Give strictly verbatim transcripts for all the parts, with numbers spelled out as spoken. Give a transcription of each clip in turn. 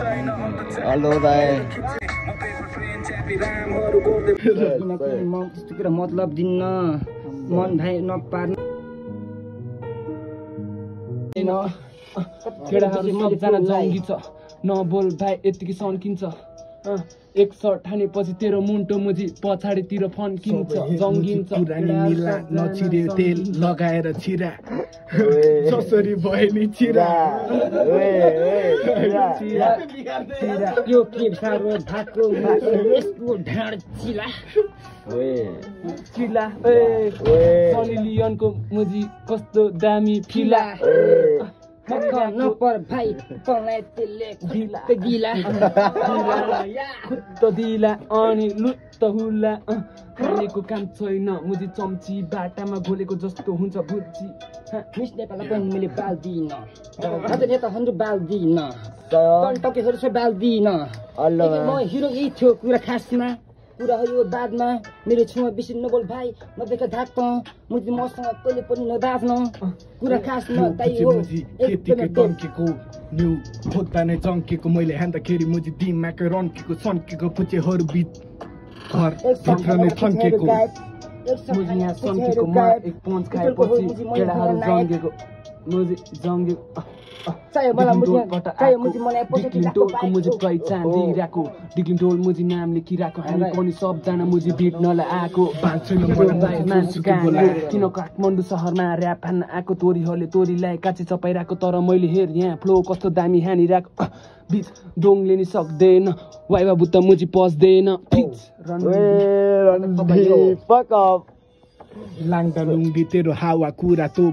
Hello भाइ त्यस्तो कुरा मतलब दिन्न मन भाइ नपार्नु केटाहरू सबजना जङ्गी छ नबोल भाइ यतिकै सन्किन्छ एक सर्ट ठानेपछि तेरो मुन्टो मुजी पछाडितिर फन्किन्छ जङ्गिन्छ पुरानी मिला नचिरे तेल लगाएर छिरा जसरी भयो नि छिरा यो के साह्रो भएको यसको ढाड चिला चिला सनी लियोनको मुजी कस्तो दामी फिला नपर भाइ तँलाई त्यसले गिला खुट्ट दिला अनि लुट्ट हुला खानेको काम छैन मुजी चम्ची बाटामा घोलेको जस्तो हुन्छ भुजी मिस नेपाललाई पनि मैले बाल्दिन अझ नेताहरू बाल्दिन टकेहरू चाहिँ बाल्दिन म हिरो यही थियो कुरा खासमा कुरा हो यो बादमा मेरो छेउमा बेसी नबोल भाइ नदेखा धाक त मुजी मसँग कहिले पनि नबाज्न कुरा खासमा ताई हो यतिकै टन्केको न्यु खोज्दा नै चम्केको मैले हान्दाखेरि मुजी दिमागै रन्केको सन्केको पुचेहरू बिच घर भित्र नै थन्केको मुजी यहाँ सन्केको म एक पन्च खाएपछि केटाहरू जङ्गेको मुजी जङ्गेको चाहियो मलाई मुजी चाहियो मुजी मलाई डिक्लिन्टोलको मुजी पहिचान दिइरहेको डिक्लिन्टोल मुजी नाम लेखिरहेको हामी पनि सबजना मुजी भिड्नलाई आएको किन काठमाडौँ सहरमा ऱ्याप हान्न आएको तोरीहरूले तोरीलाई काँची चपाइरहेको तर मैले हेर यहाँ फ्लो कस्तो दामी हानिरहेको बिच दोङले नि सक्दैन वाइवा बुत्ता मुजी पस्दैन लाङ्दा लुङ्गी तेरो हावा कुरा तो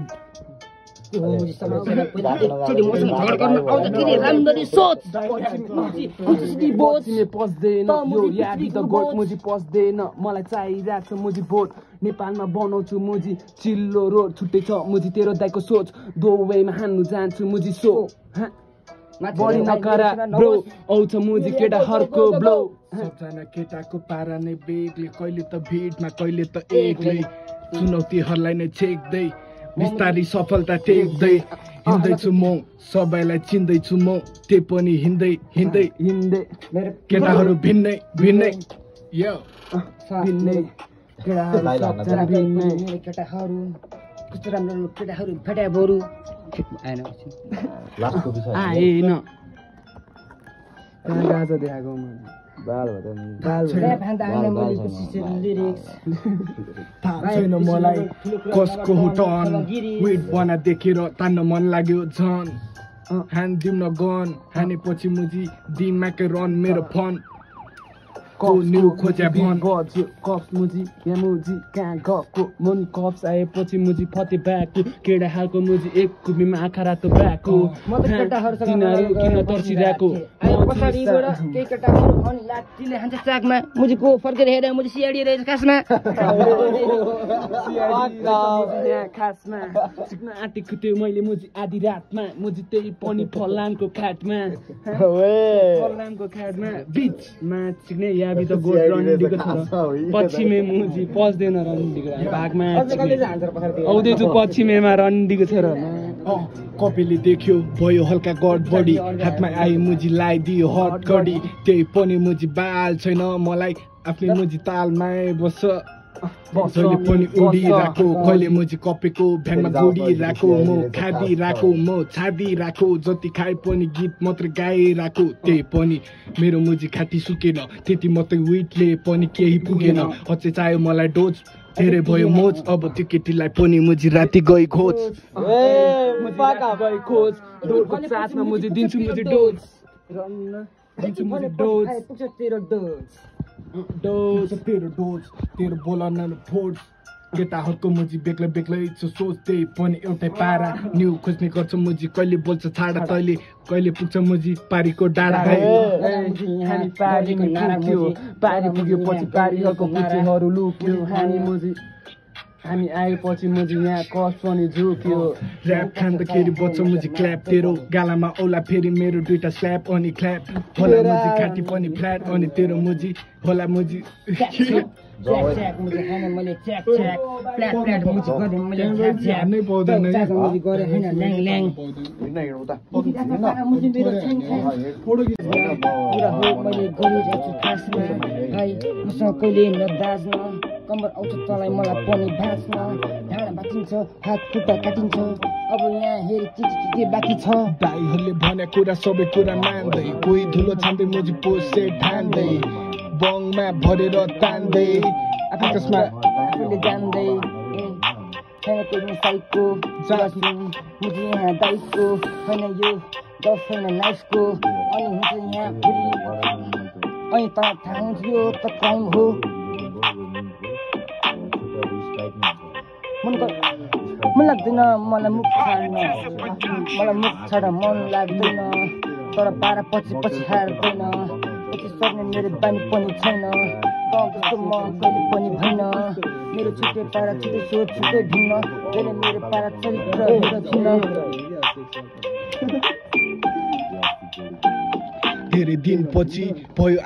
पस्दैन मलाई चाहिरहेको छ मुजी भोट नेपालमा बनाउँछु मुजी चिल्लो रोड छुट्टै छ मुजी तेरो दाइको सोच दोवेमा हान्नु जान्छु मुजी सो बढी नकरा ब्रो आउँछ मुजी केटाहरूको ब्लो सबजना केटाको पारा नै बेग्ले कहिले त भिडमा कहिले त एक्लै चुनौतीहरूलाई नै छेक्दै बिस्तारी सफलता टेक्दै हिँड्दैछु म सबैलाई चिन्दैछु म त्यही पनि हिँड्दै हिँड्दै हिँड्दै केटाहरू भिन्नै भिन्नै यो भिन्नै केटाहरू केटाहरू कस्तो राम्रो केटाहरू फटा बरु आएन आएन राजा देखाएको थाहा छैन मलाई कसको हुटन वेट बना देखेर तान्न मन लाग्यो झन हान दिउन गन हानेपछि मुजी दिमागै रन मेरो फन न्यु खोज्या भन कप्स मुजी यहाँ मुजी कहाँ गएको मुनि कप्स आएपछि मुजी फते भएको केडा हालको मुजी एक कुपीमा आँखा रातो भएको तिनीहरू किन तर्सिरहेको पछाडिबाट केही केटाहरू अनि लाठीले हान्छ चाकमा मुजीको फर्केर हेरेर मुजी सिआडी रहेछ खासमा खासमा सिक्न आँटेको थियो मैले मुजी आधी रातमा मुजी त्यही पनि फलामको खाटमा फलामको खाटमा बिचमा सिक्ने याबी त गोड रन्डीको छ पश्चिमे मुजी पस्दैन रन्डीको भागमा आउँदैछु पश्चिमेमा रन्डीको छ र कपिलले देख्यो भयो हल्का गड बडी हातमा आए मुजी लगाइदियो हट गडी त्यही पनि मुजी बाल छैन मलाई आफ्नै मुजी तालमा बस्छ जहिले पनि उडिरहेको कहिले मुजी कपेको भ्यानमा गुडिरहेको म खादिरहेको म छादिरहेको जति खाए पनि गीत मात्र गाइरहेको त्यही पनि मेरो मुजी खाटी सुकेन त्यति मात्रै विटले पनि केही पुगेन अझै चाहियो मलाई डोज धेरै भयो मोज अब त्यो केटीलाई पनि मुजी राति गई खोज गई खोज डोजको साथमा मुजी दिन्छु मुजी डोज दिन्छु मुजी डोज तेरो डोज डोज तेरो डोज तेरो बोलन फोर्स केटाहरूको मुजी बेग्लै बेग्लै छ सोच त्यही पनि एउटै पारा न्यु खोज्ने गर्छ मुजी कहिले बोल्छ छाडा तैले कहिले पुग्छ मुजी पारीको डाँडा हामी पारी पुग्यो पारी पुग्योपछि पारीहरूको पुचेहरू लुक्यो हामी मुजी हामी आएपछि मुजी यहाँ कस पनि झुक्यो ऱ्याप खाँदाखेरि बच्छ मुजी क्ल्याप तेरो गालामा औला फेरि मेरो दुईटा स्ल्याप अनि क्ल्याप होला मुजी खाटी पनि फ्ल्याट अनि तेरो मुजी होला मुजी च्याक च्याक मुजी खाने मैले च्याक च्याक फ्ल्याट फ्ल्याट मुजी गरे मैले च्याक च्याक नै पाउँदैन है च्याक मुजी गरे हैन ल्याङ ल्याङ मुजी मेरो छैन फोटो खिच पुरा हो मैले गरिरहेको छु खासमा है मसँग कहिले नदाज्न कम्बर आउँछ तँलाई मलाई पनि भाँच्न ढाडा भाँचिन्छ हात खुट्टा काटिन्छ अब यहाँ हेर के के बाँकी छ दाइहरूले भने कुरा सबै कुरा मान्दै कोही धुलो छान्दै मुजी पोसे ठान्दै बङमा भरेर तान्दै आकाशमा आफूले जान्दै छैन कोही मिसाइको जासुन मुजी यहाँ दाइको होइन यो दस छैन नाइसको अनि हुन्छ यहाँ फेरि अनि त थाहा हुन्छ यो त क्राइम हो मन लाग्दैन मलाई मुख छाड्न मलाई मुख छाड मन लाग्दैन तर पारा पछि पछि हार्दैन पछि सक्ने मेरो बानी पनि छैन जस्तो म कहिले पनि भएन मेरो छुट्टै पारा छुट्टै सोच छुट्टै भिन्न त्यसले मेरो पारा चरित्र भिन्न धेरै दिनपछि भयो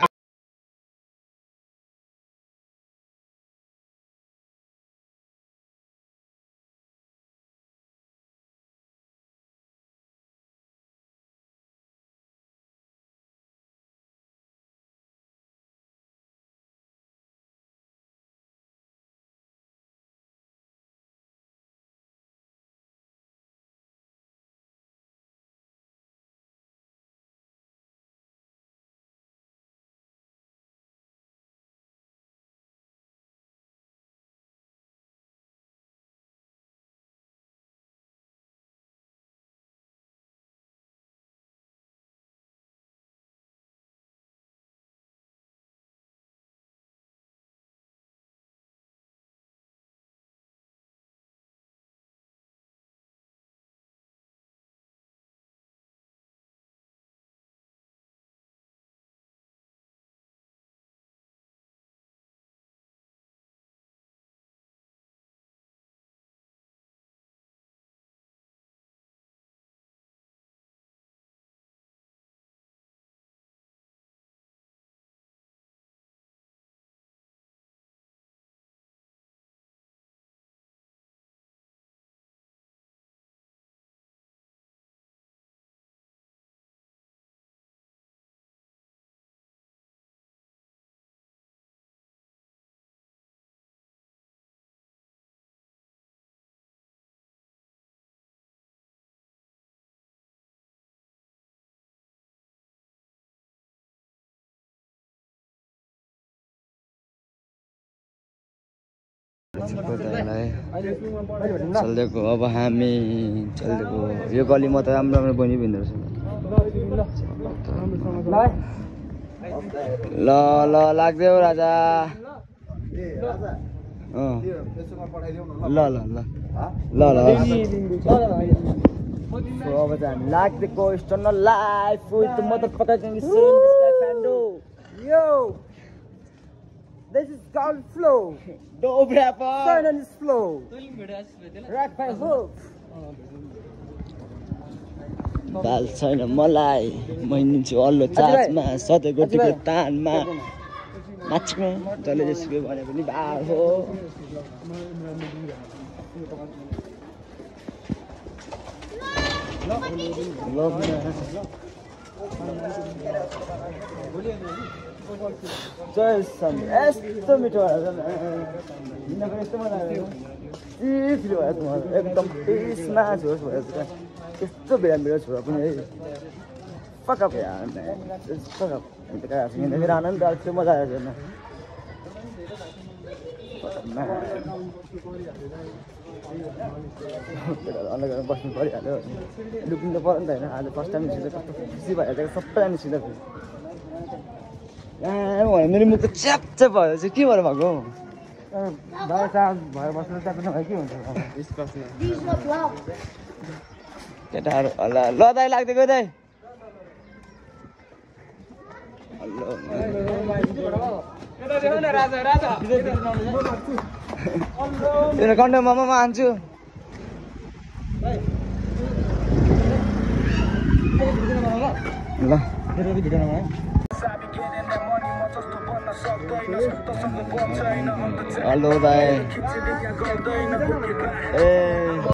चल्दिएको अब हामी चल्दिएको यो गलीमा त राम्रो राम्रो बनि भिन्दो रहेछ ल ल लाग्दै राजा ल ल ल ल ल अब चाहिँ हामी लाग्दिएको स्टर्न लाइफ विथ मदरफकर यो This is called flow. Dope rapper. Turn on this flow. Rock by hook. बाल छैन मलाई मैनिन्छु अल्लो चाचमा सधैँ गोटीको तानमा नाच्नु जसले जेसुकै भने पनि बाल हो जय सन यस्तो मिठो यस्तो मलाई फिल भयो एकदम टेस्टमा छोरा छोरा यस्तो बेला मेरो छोरा पनि है पक्का पक्का मेरो आनन्द आएको थियो मजा आएको थिएन अलग बस्नु परिहाल्यो लुक्नु त पऱ्यो नि त होइन आज फर्स्ट टाइम निस्किँदा कस्तो खुसी भइहाल्छ सबैलाई निस्किँदा भने मेरो मुख त च्याप्च्याप भयो चाहिँ के भएर भएको भएर भएर बस्नु च्याप नभए के हुन्छ केटाहरू ल ल दाइ लाग्दिएको दाइ मेरो कन्टमा म हान्छु ल हेलो भाइ ए